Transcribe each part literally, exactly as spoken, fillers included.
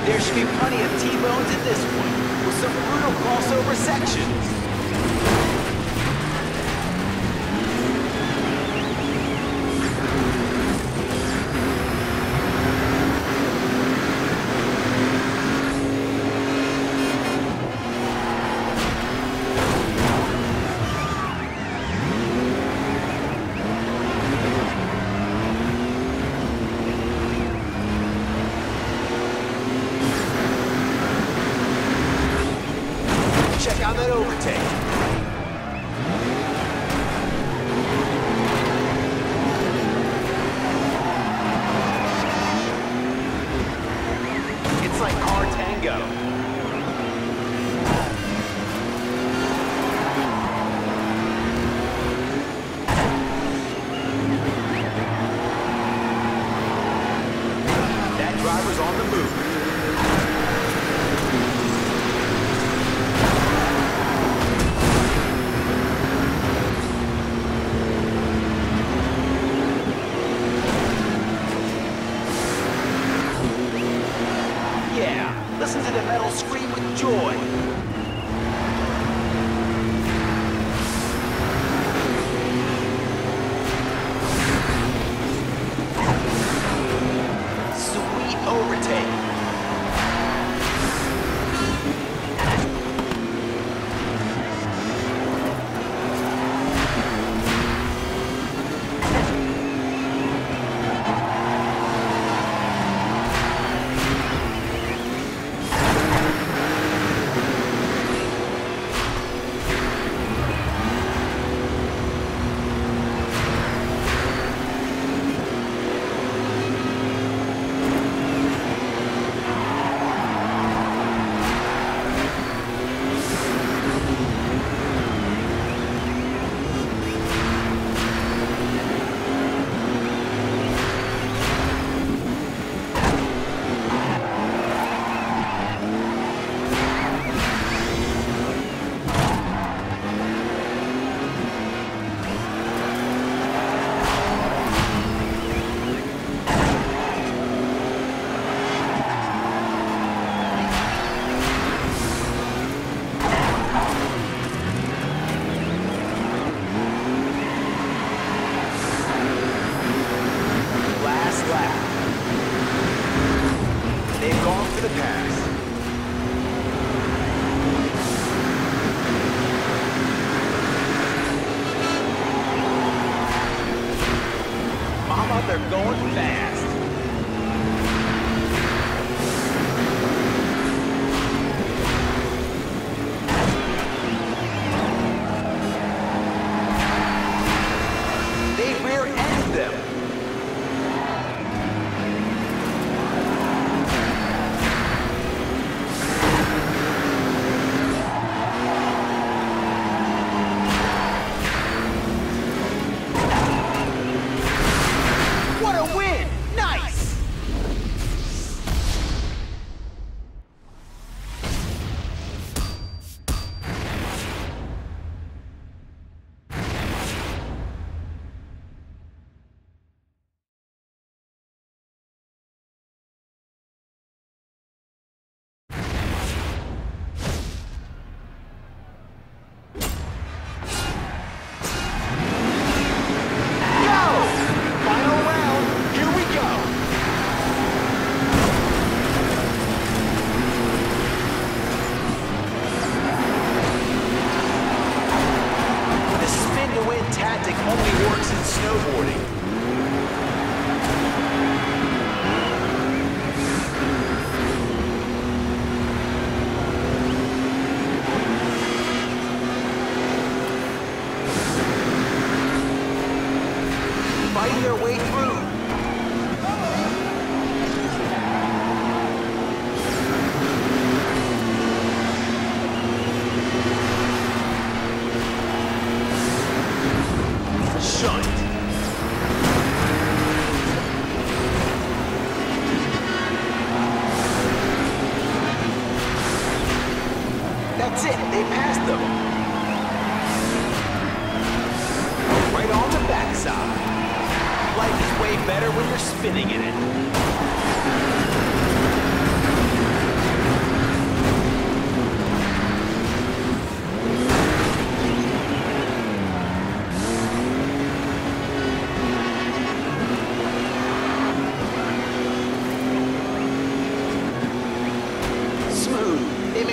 There should be plenty of T-bones in this one, with some brutal crossover sections. Check out that overtake. It's like car tango. That driver's on the move. Listen to the metal scream with joy. Sweet overtake. They've gone for the pass. Mama, they're going fast. They rear-ended them. Tactic only works in snowboarding. Fighting their way through. That's it, they passed them. Right on the backside. Life is way better when you're spinning in it.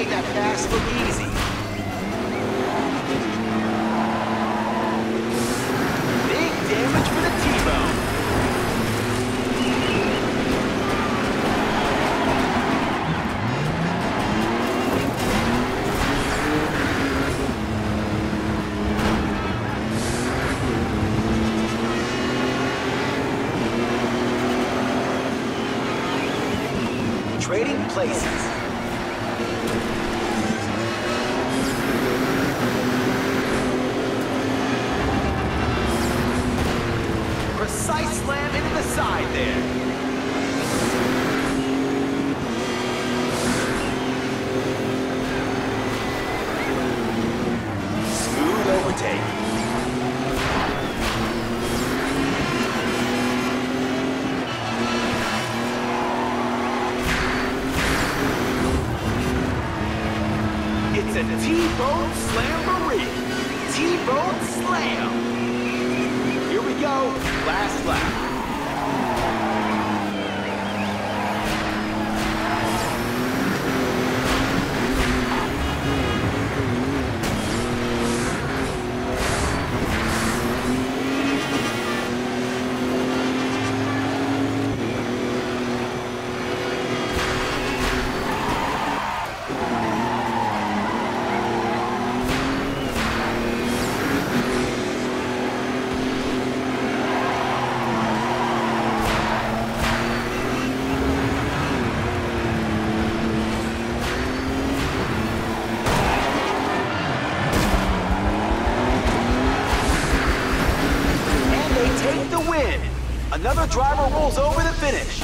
made that pass look easy. Big damage for the T-Bone. Trading places. Precise slam into the side there. Smooth overtake. It's a T-Bone Slamboree. T-Bone Slam. Here we go. Last lap. Take the win. Another driver rolls over the finish.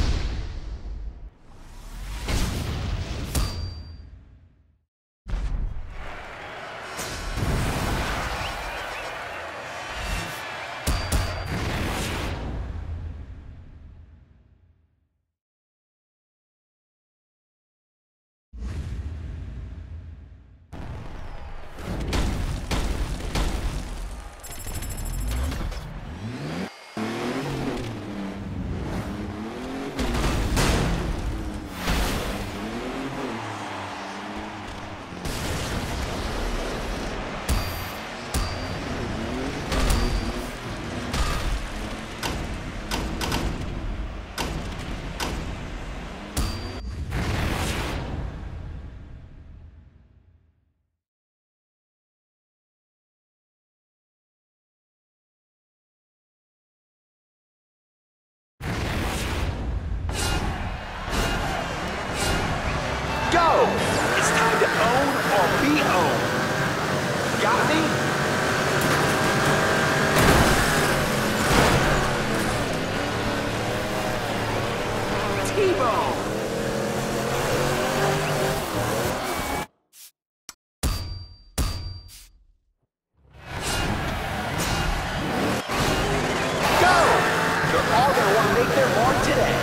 Go! It's time to own or be owned. Got me? T-Bone! Go! They're all gonna want to make their mark today.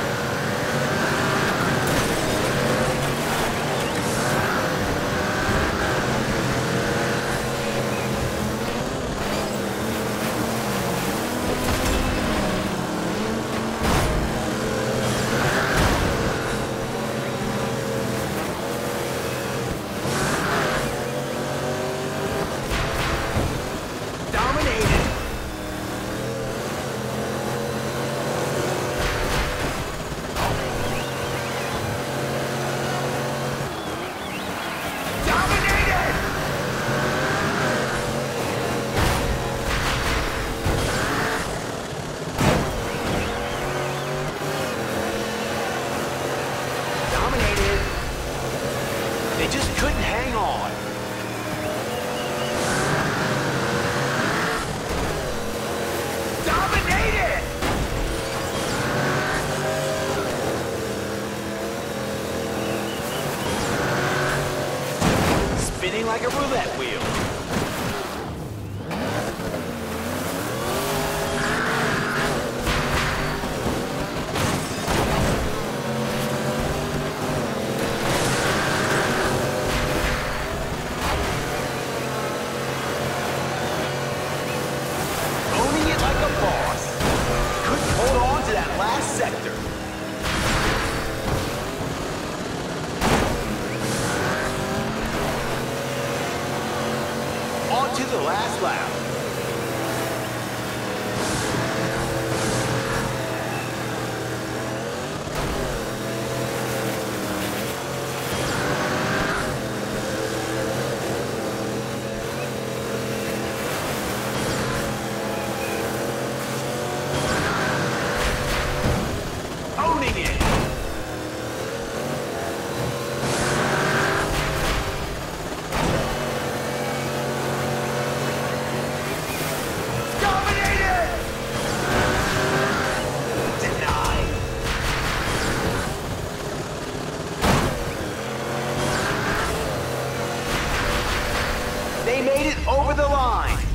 They just couldn't hang on. Dominated! Spinning like a roulette wheel. Sector. loud. Owning it! Dominated! Denied! They made it over the line!